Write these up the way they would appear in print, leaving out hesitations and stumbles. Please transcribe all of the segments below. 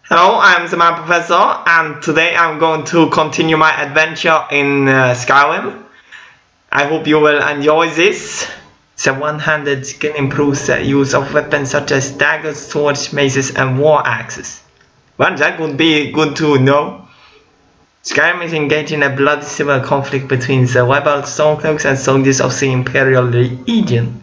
Hello, I'm the Man Professor, and today I'm going to continue my adventure in Skyrim. I hope you will enjoy this. The one-handed skill improves the use of weapons such as daggers, swords, maces, and war axes. Well, that would be good to know. Skyrim is engaged in a bloody civil conflict between the rebel Stormcloaks and soldiers of the Imperial Legion.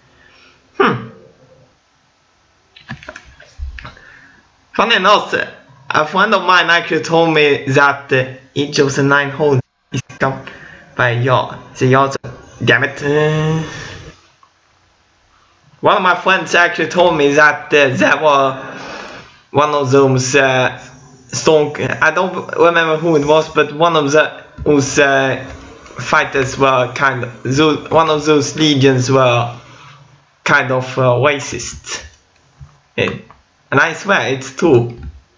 Funny enough, a friend of mine actually told me that each of the 9 holes is covered by a yard. The yards. Damn it. One of my friends actually told me that there were one of those I don't remember who it was, but one of those fighters were kind of one of those legions were kind of racist. And I swear it's true.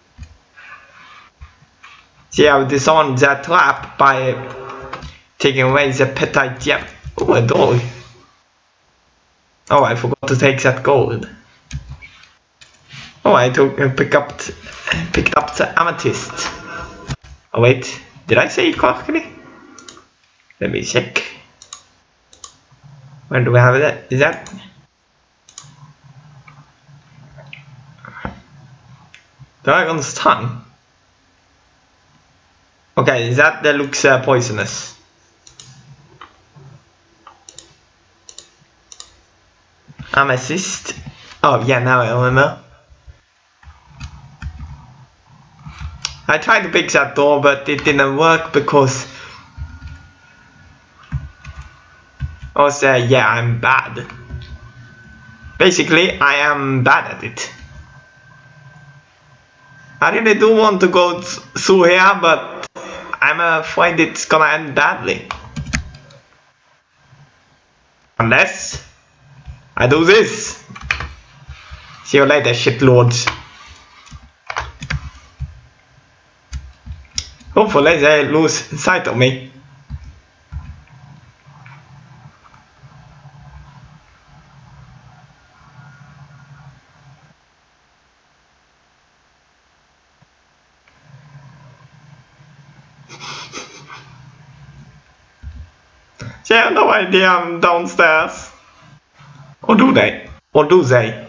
They have disarmed their trap by taking away the petite gem. Oh, a dog. Oh, I forgot to take that gold. Oh, I picked up the amethyst. Oh wait, did I say it correctly? Let me check. Where do we have it? Is that? Dragon's tongue. Okay, that looks poisonous. Amethyst. Oh yeah, now I remember. I tried to pick that door, but it didn't work because I was yeah, I'm bad. Basically, I am bad at it. I really do want to go through here, but I'm afraid it's gonna end badly. Unless I do this. See you later, shitlords. Hopefully they lose sight of me. They have no idea I'm downstairs. Or do they? Or do they?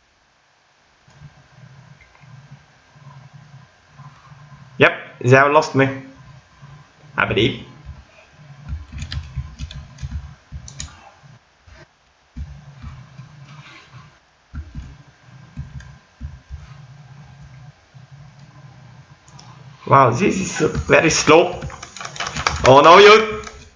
Yep, they have lost me. I believe. Wow, this is very slow. Oh no, you!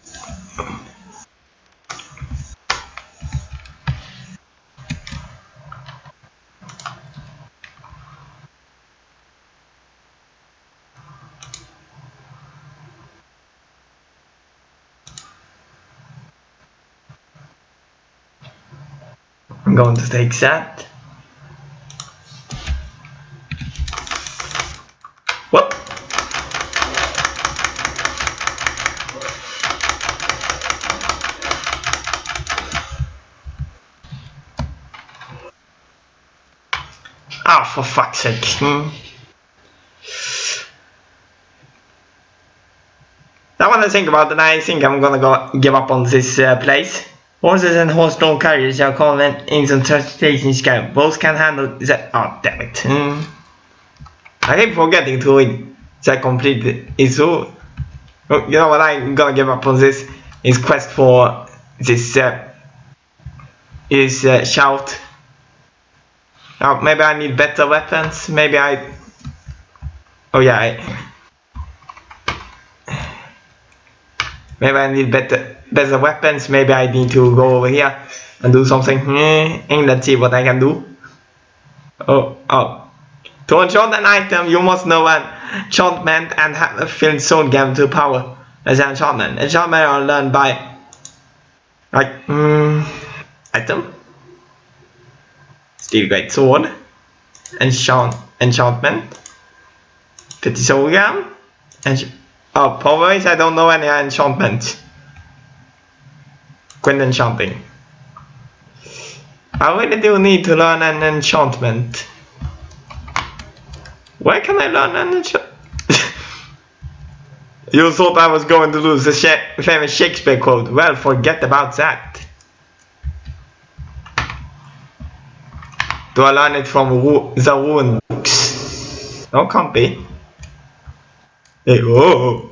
I'm going to take that. What? Ah, for fuck's sake. Now when I think about it, I think I'm gonna give up on this place. Horses and horse-drawn carriages are common in some transportation Skyrim. Both can handle that. Oh, damn it. I keep forgetting to read that complete issue. You know what? I'm gonna give up on this. Is quest for this shout. Now, maybe I need better weapons. Maybe I. Oh yeah. Maybe I need better weapons. Maybe I need to go over here and do something. And let's see what I can do. Oh. To enchant an item, you must know an enchantment and have a filled sword gem to power as an enchantment. Enchantment are learned by item. Steel great sword. Enchantment. 50 sword gem. Oh, power-wise, I don't know any enchantment. Quit enchanting. I really do need to learn an enchantment. Why can I learn energy? You thought I was going to lose the famous Shakespeare quote. Well, forget about that. Do I learn it from the ruin books? No, can't be. Hey, whoa.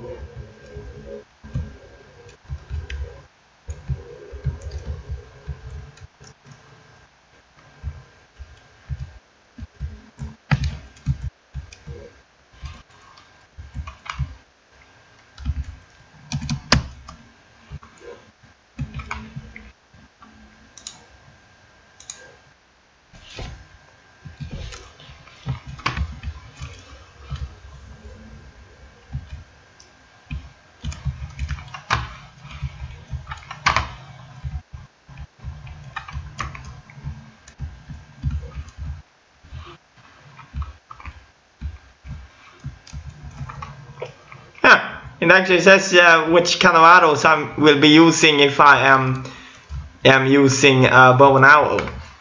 It actually says which kind of arrows I will be using if I am using a bow and arrow.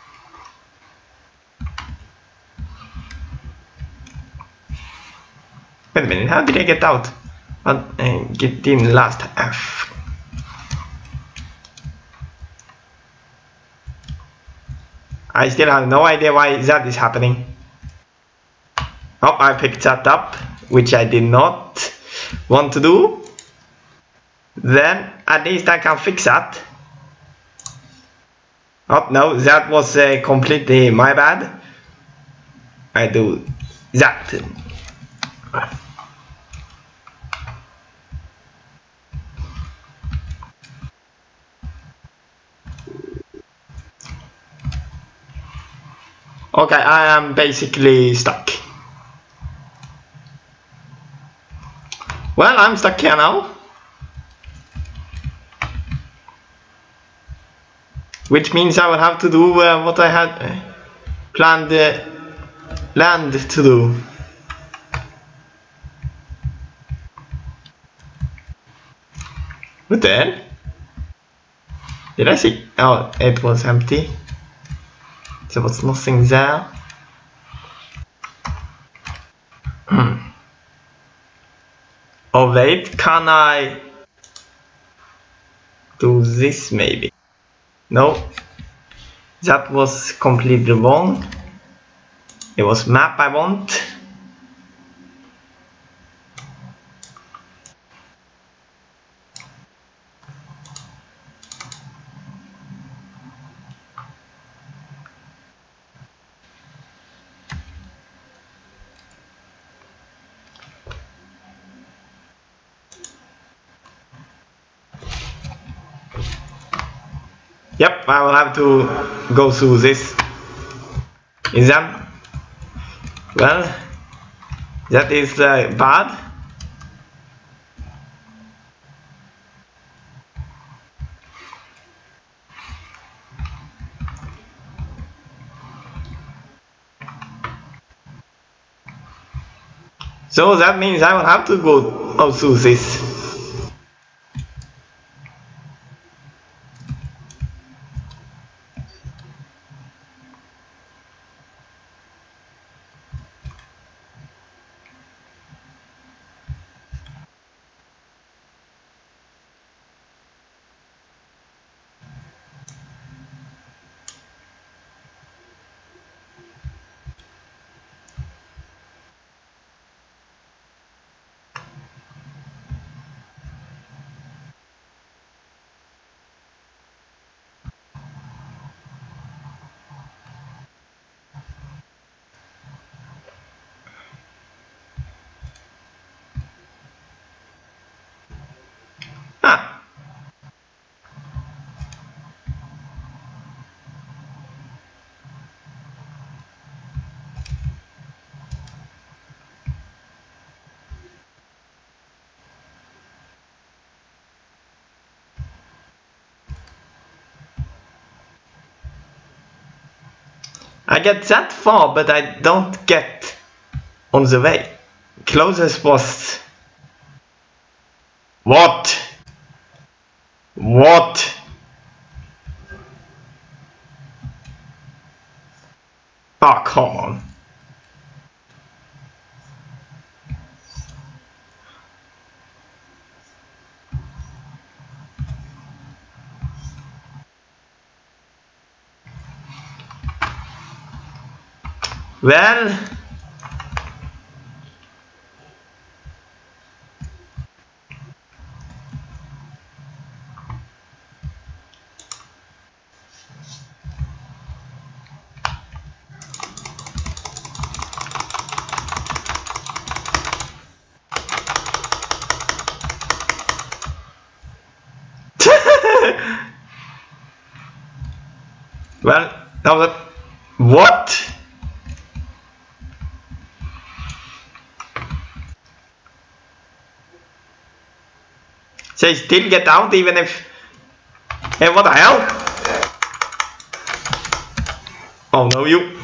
Wait a minute, how did I get out? Get in last F. I still have no idea why that is happening. Oh, I picked that up, which I did not want to do. Then at least I can fix that. Oh no, that was completely my bad. I do that. Okay, I am basically stuck. Well, I'm stuck here now. Which means I will have to do what I had planned land to do. What the hell? Did I see? Oh, it was empty. There was nothing there. Oh wait, can I do this maybe? No, that was completely wrong. It was map I want. Yep, I will have to go through this. Is that? Well, that is bad. So that means I will have to go through this. Ah. I get that far, but I don't get on the way. Closest was... What? What? Oh, come on. Well, well, now that what? So I still get out even if. Hey, what the hell? Oh no, you.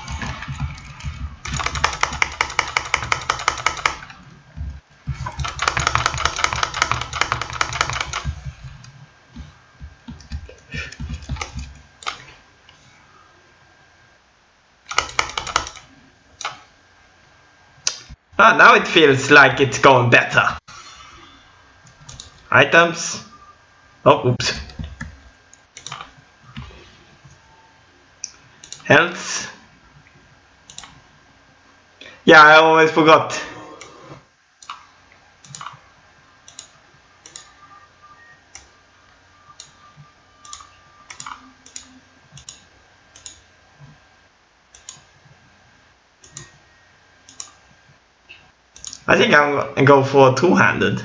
Ah, now it feels like it's going better. Items. Oh, oops. Health. Yeah, I always forgot. I think I'm gonna go for two-handed.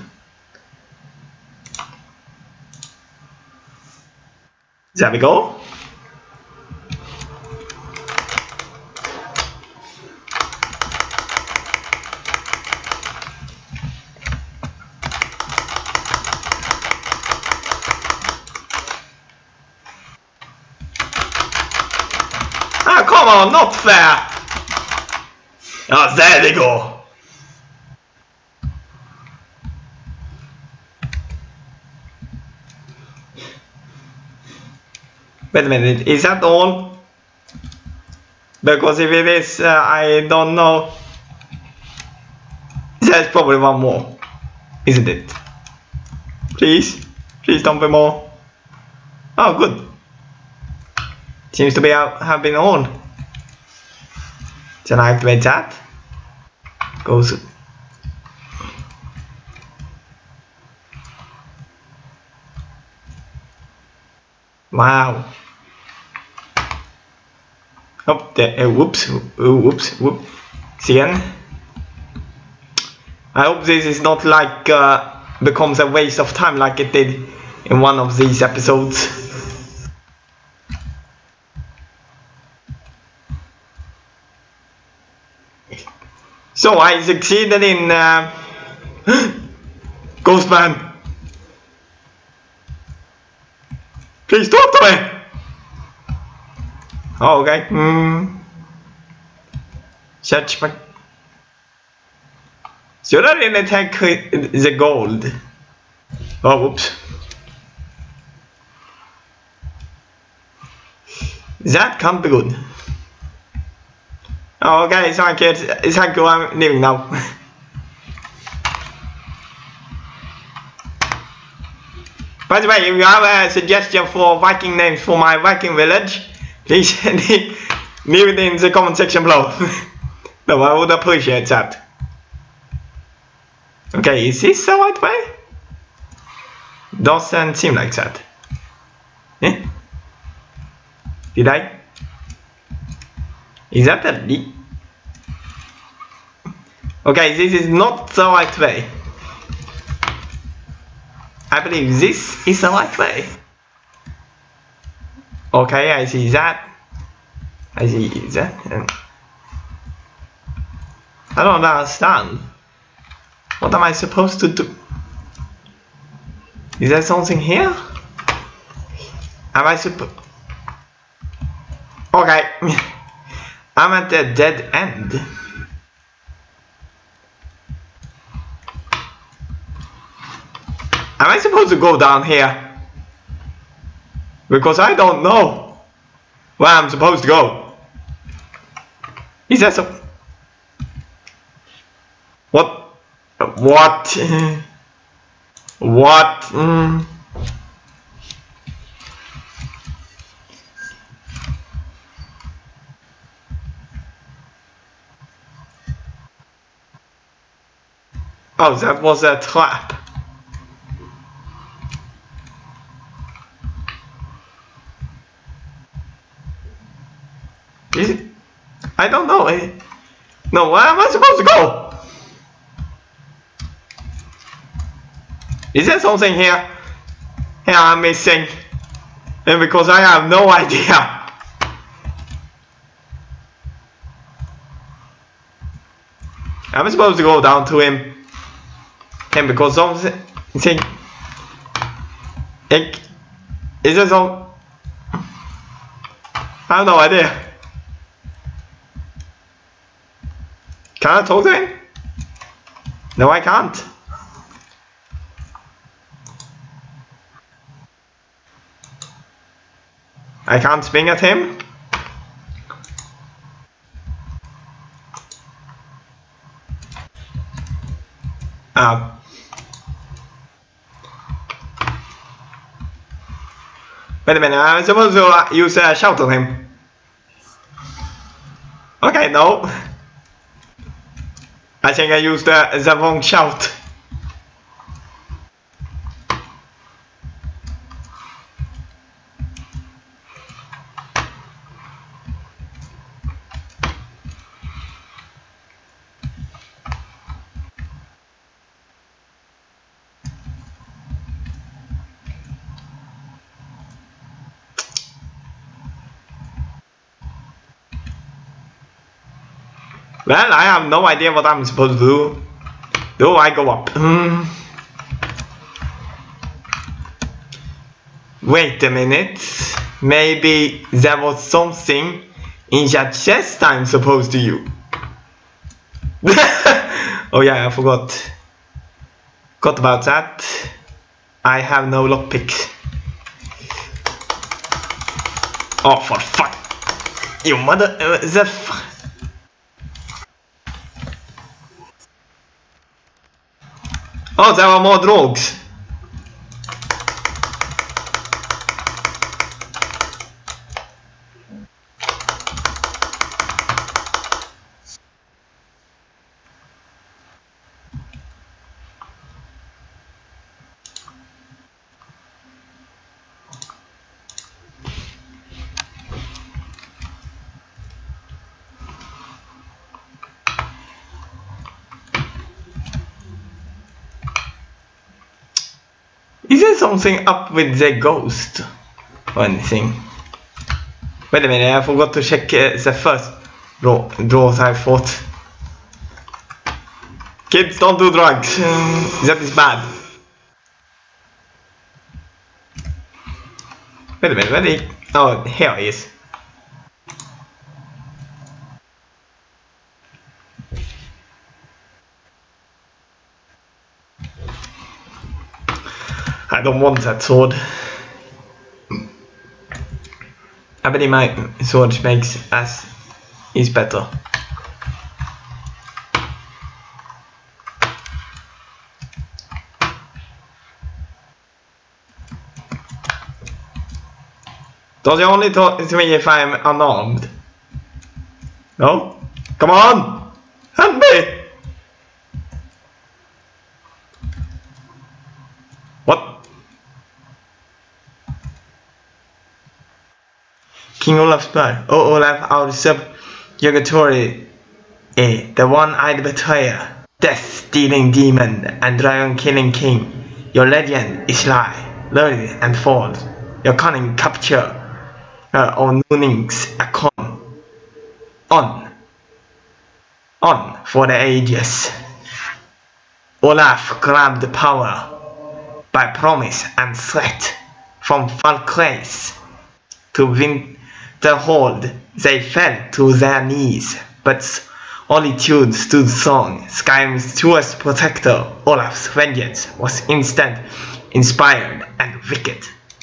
There we go. Ah, come on, not fair! Ah, there we go. Wait a minute, is that all? Because if it is, I don't know. There's probably one more, isn't it? Please, please don't be more. Oh, good. Seems to be have been all. Can I activate that? Goes. Wow. Oh, there, whoops, whoops, whoops. Again. I hope this is not like becomes a waste of time like it did in one of these episodes. So I succeeded in Ghostman. Please talk to me. Oh, okay. Search my. Should I really take the gold? Oh, whoops. That can't be good. Oh, okay, thank you. Thank you, I'm leaving now. By the way, if you have a suggestion for Viking names for my Viking village, please leave it in the comment section below. No, I would appreciate that. Okay, is this the right way? Doesn't seem like that. Eh? Did I? Is that a leak? Okay, this is not the right way. I believe this is the right way. Okay, I see that. I see that. I don't understand. What am I supposed to do? Is there something here? Am I supposed... Okay. I'm at the dead end. Am I supposed to go down here? Because I don't know where I'm supposed to go. Is that so? What? What? What? Oh, that was a trap. Is it? I don't know. No, where am I supposed to go? Is there something here? Here I'm missing. And because I have no idea. I'm supposed to go down to him. And because something. Is there some? I have no idea. Can I talk to him? No, I can't. I can't swing at him. Wait a minute, I'm supposed to use a shout on him. Okay, no. I think I used the wrong shout. Well, I have no idea what I'm supposed to do. Do I go up? Wait a minute. Maybe there was something in that chest I'm supposed to use. Oh yeah, I forgot. Forgot about that. I have no lockpicks. Oh, for fuck. You mother... Oh, there are more drugs. Is there something up with the ghost or anything? Wait a minute, I forgot to check the first drawers I thought. Kids, don't do drugs. That is bad. Wait a minute, where did he... Oh, here he is. I don't want that sword. I bet my sword makes us is better. Does it only talk to me if I'm unarmed? No? Come on! Help me! What? King Olaf's blood. Oh, Olaf, our subjugatory, the one-eyed betrayer, death-stealing demon, and dragon-killing king. Your legend is lie, lurid and false. Your cunning capture of Nuning's on for the ages. Olaf grabbed power by promise and threat from Falkreis to Winterhold. They fell to their knees, but solitude stood strong. Skyrim's truest protector, Olaf's vengeance was instant, inspired, and wicked.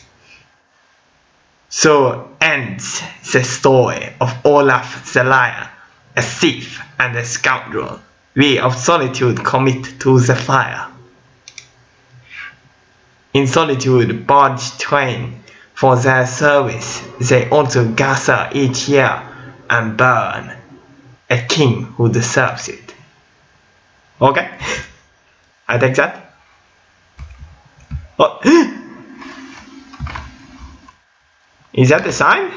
So ends the story of Olaf the Liar, a thief and a scoundrel. We of Solitude commit to the fire. In Solitude, barge train for their service. They also gather each year and burn a king who deserves it. Okay? I take that. Oh. Is that the sign?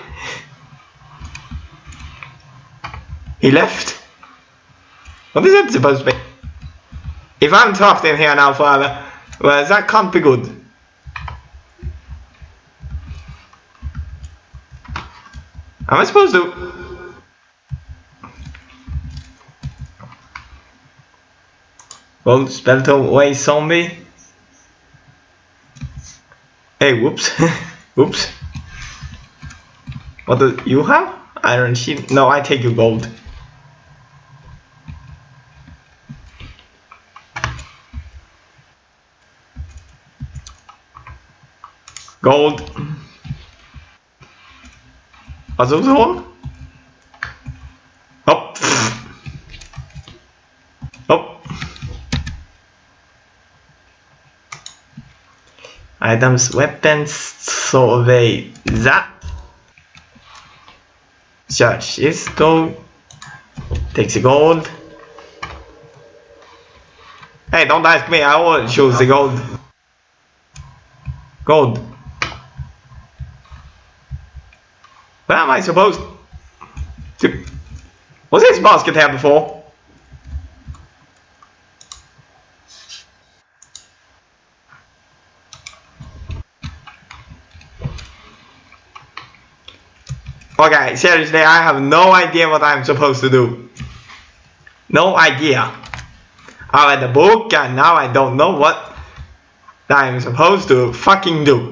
He left. What is that supposed to be? If I'm trapped in here now forever, well, that can't be good. Am I supposed to? Well, spell to away zombie. Hey, whoops. Whoops. What do you have? Iron sheet? No, I take your gold. Gold. What's those all? Up. Up. Items, weapons, so away that. Search this gold. Takes the gold. Hey, don't ask me, I will choose the gold. Gold. Where am I supposed to? Was this basket here before? Okay, seriously, I have no idea what I'm supposed to do. No idea. I read the book and now I don't know what I'm supposed to fucking do.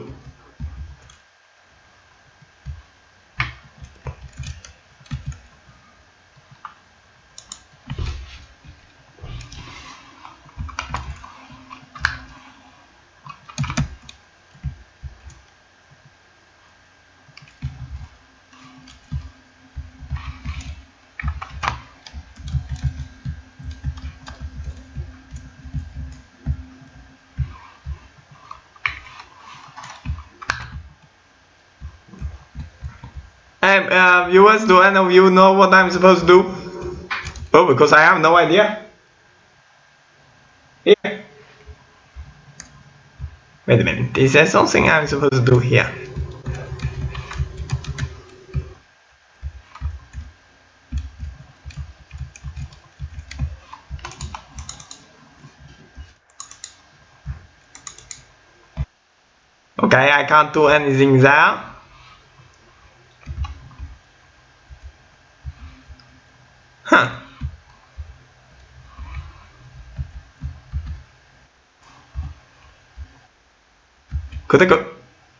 Viewers, do any of you know what I'm supposed to do? Oh, because I have no idea. Here. Wait a minute, is there something I'm supposed to do here? Okay, I can't do anything there. Huh. Could I go?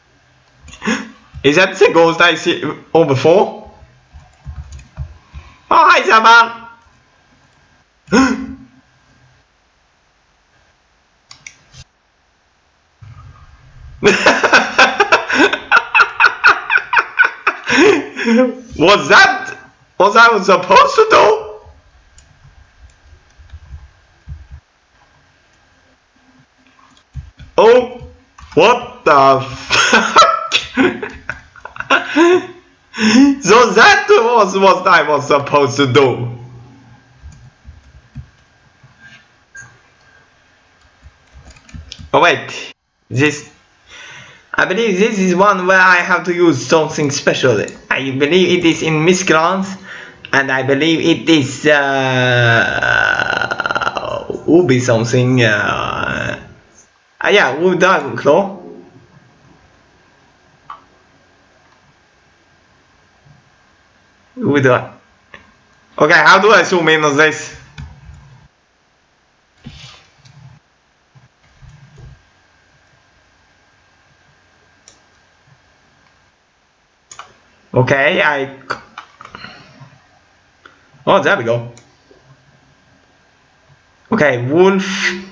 Is that the ghost I see before? Oh, hi, Saban! Was that what I was supposed to do? Oh, what the fuck? So that was what I was supposed to do. Oh wait, this. I believe this is one where I have to use something special. I believe it is in Miscreants, and I believe it is Ubi something. Yeah, Ubi Dragon Claw. Ubi Dragon. Okay, how do I zoom in on this? Okay, oh, there we go. Okay, wolf.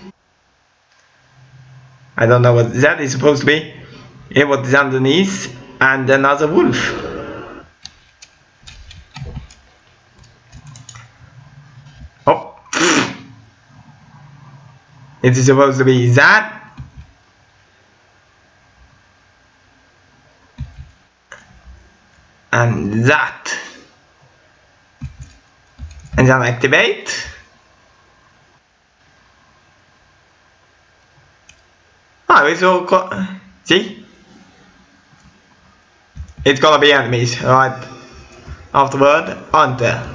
I don't know what that is supposed to be. Here, what is underneath? And another wolf. Oh. It is supposed to be that. And that. And then activate. Oh, it's all see? It's gonna be enemies, right? Afterward, aren't there?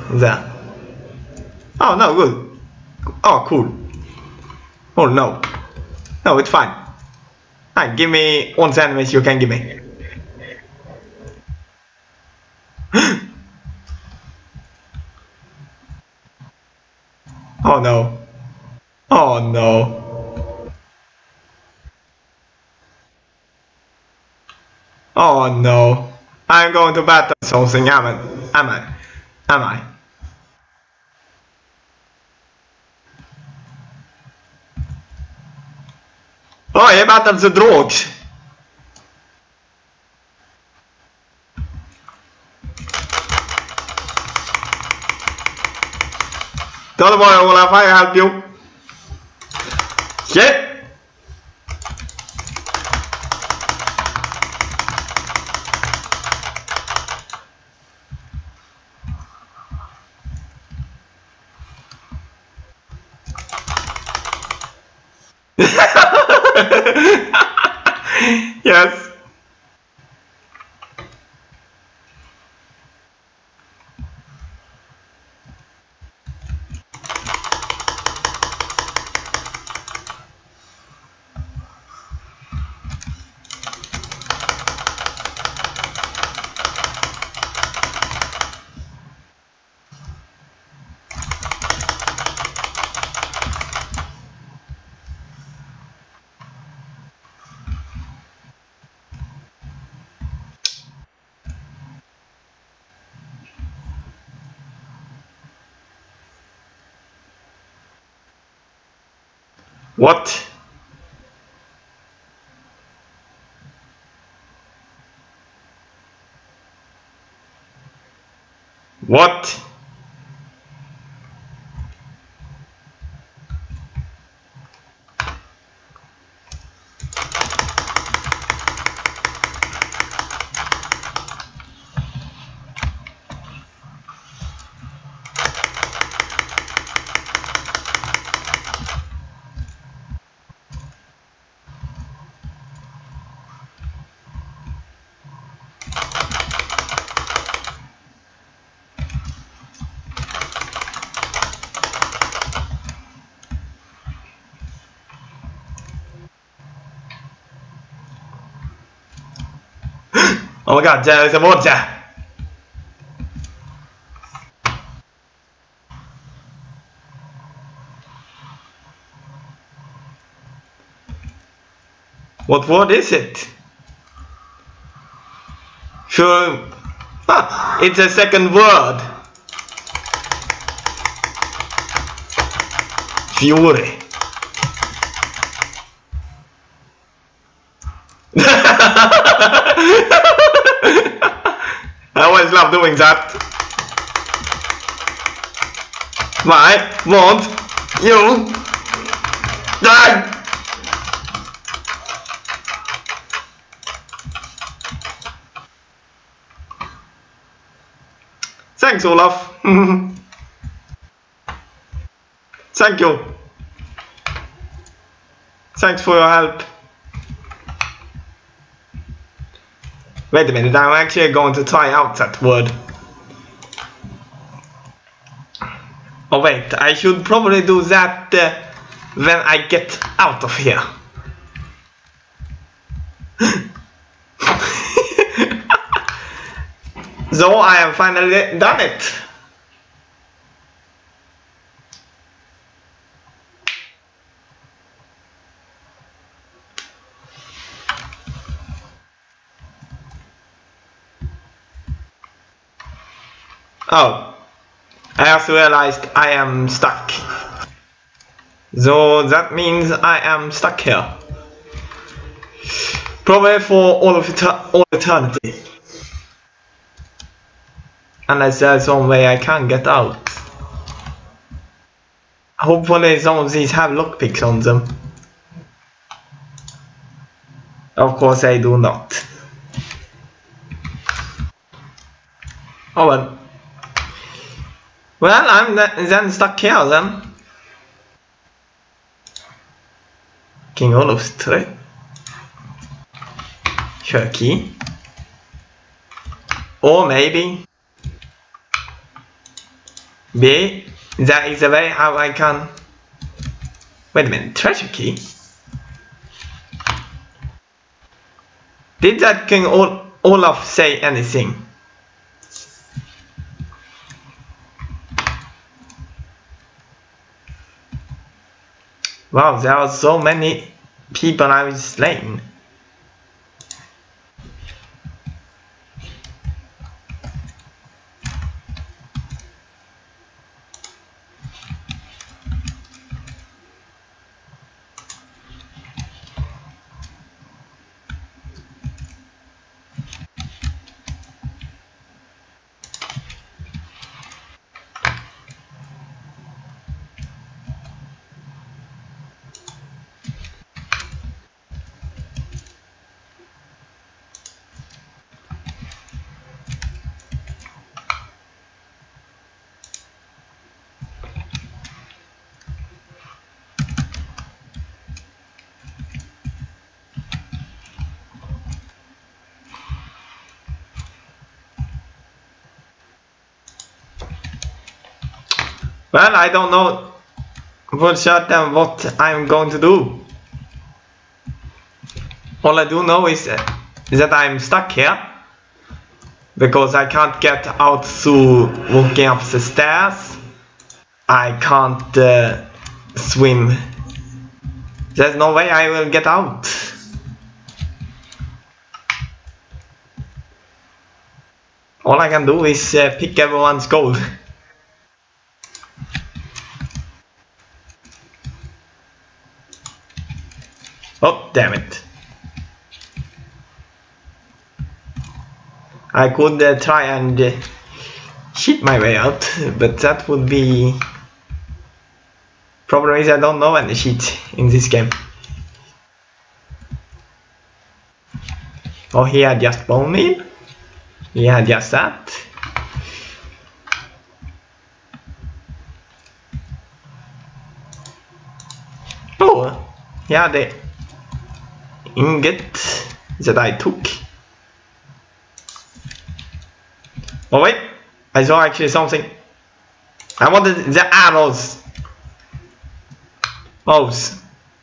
Oh no, good. Oh, cool. Oh no. No, it's fine. Alright, give me one sandwich you can give me. Oh no. Oh no. Oh no. I'm going to battle something, am I? Am I? Oh, jag battle the drogs. Don't worry, Olaf, I help you. Shit! Yes. What? What? Oh my god, there is a water! What word is it? Sure. Ah, it's a second word. Fury. I always love doing that. Why won't you die? Thanks, Olaf. Thank you. Thanks for your help. Wait a minute, I'm actually going to try out that word. Oh wait, I should probably do that when I get out of here. So I have finally done it. Oh, I just realized I am stuck. So that means I am stuck here. Probably for all eternity. Unless there's some way I can get out. Hopefully some of these have lockpicks on them. Of course I do not. Oh well. Well, I'm then stuck here then. King Olaf's tree. key. Or maybe B, that is a way how I can... Wait a minute, treasure key? Did that King Olaf say anything? Wow, there are so many people I was slain. Well, I don't know for certain what I'm going to do. All I do know is that I'm stuck here because I can't get out through walking up the stairs. I can't swim. There's no way I will get out. All I can do is pick everyone's gold. Oh, damn it. I could try and cheat my way out, but that would be... Problem is I don't know any cheat in this game. Oh, he had just bone meal? He had just that. Oh, yeah, the ingot that I took. Oh wait, I saw actually something. I wanted the arrows. Bows.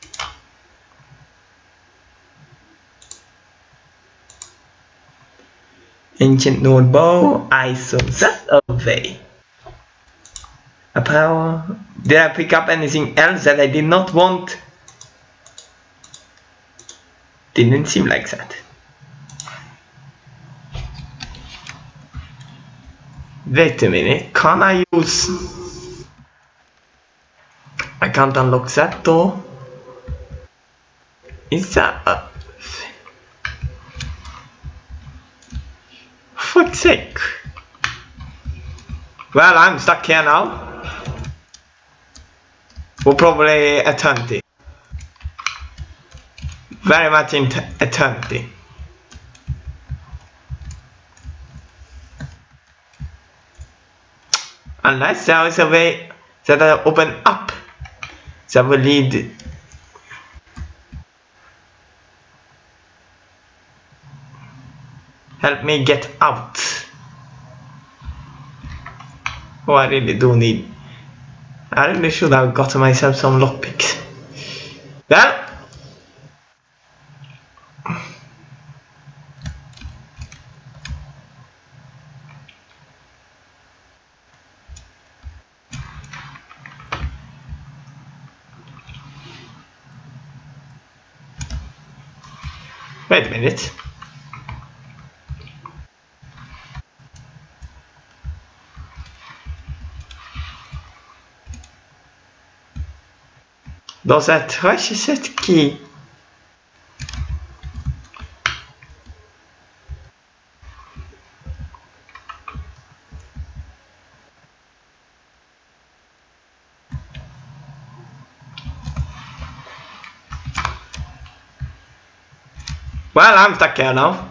Ancient Node bow, I saw that away. A power. Did I pick up anything else that I did not want? Didn't seem like that. Wait a minute, can I use... I can't unlock that door. Is that a... For fuck's sake. Well, I'm stuck here now. For probably eternity. Very much in eternity. Unless there is a way that I open up that will lead. Help me get out. Oh, I really do need. I really should have gotten myself some lockpicks. Well. Wait a minute. Does that treasure set key? Well, I'm stuck here now.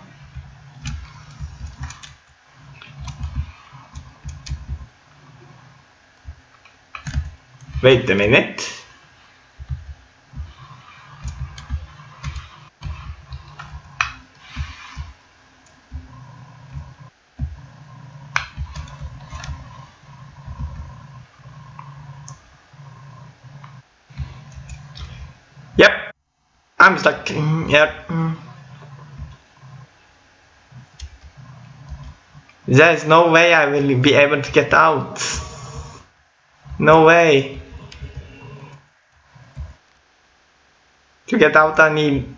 Wait a minute. I'm stuck here. There's no way I will be able to get out. No way. To get out I need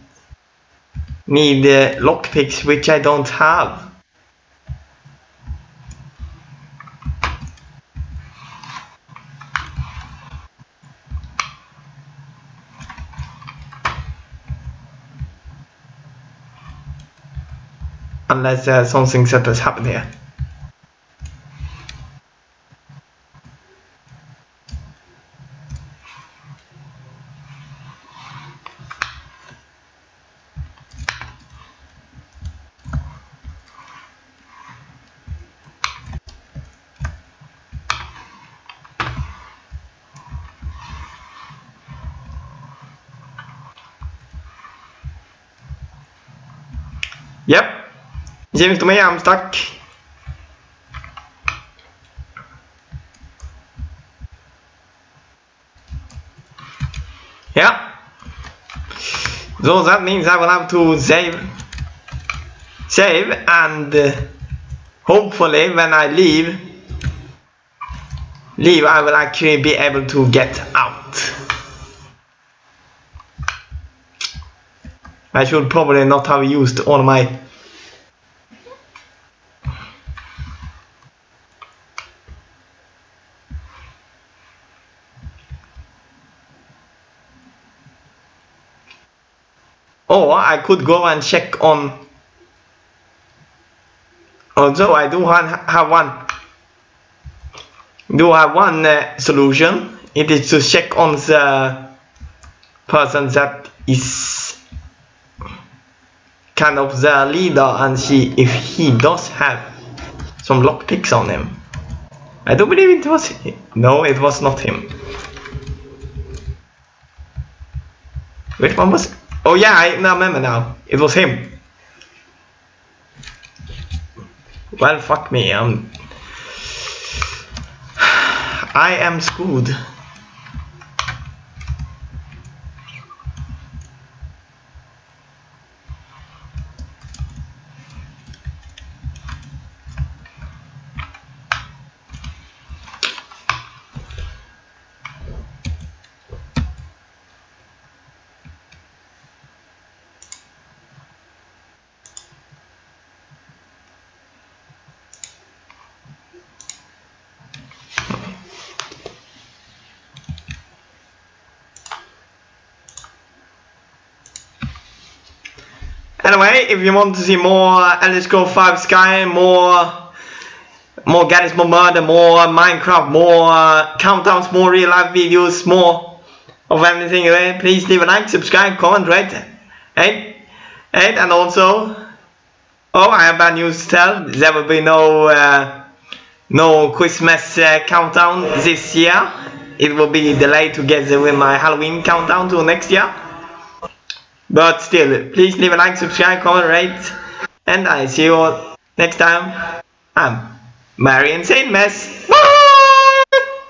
lockpicks, which I don't have. Unless something that has happened here. Yep. Seems to me I'm stuck. Yeah. So that means I will have to save and hopefully when I leave I will actually be able to get out. I should probably not have used all my or I could go and check on. Although I do have one solution. It is to check on the person that is kind of the leader and see if he does have some lockpicks on him. I do believe it was him. No, it was not him. Which one was? Oh yeah, I remember now. It was him. Well, fuck me. I am screwed. Anyway, if you want to see more Elder Scrolls 5 Skyrim, more Gadgets, more murder, more Minecraft, more countdowns, more real life videos, more of anything, please leave a like, subscribe, comment, rate, and also, oh, I have bad news to tell. There will be no Christmas countdown this year. It will be delayed together with my Halloween countdown to next year. But still, please leave a like, subscribe, comment, rate, and I see you all next time. I'm Marion Saint Mess.